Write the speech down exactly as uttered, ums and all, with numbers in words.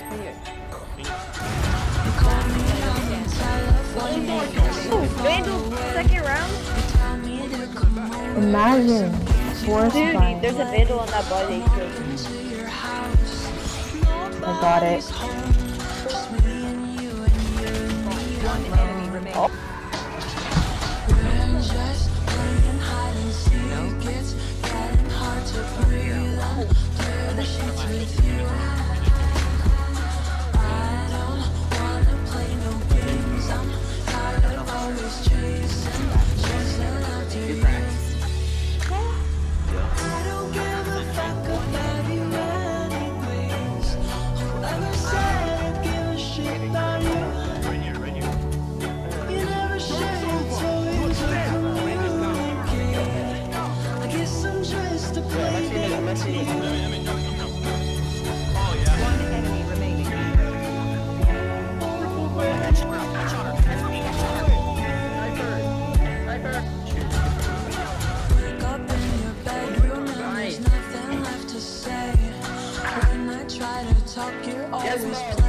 Ooh, Vandal, second round. Imagine. Dude, there's a Vandal on that body. I got it. One enemy remaining. Oh. Yes,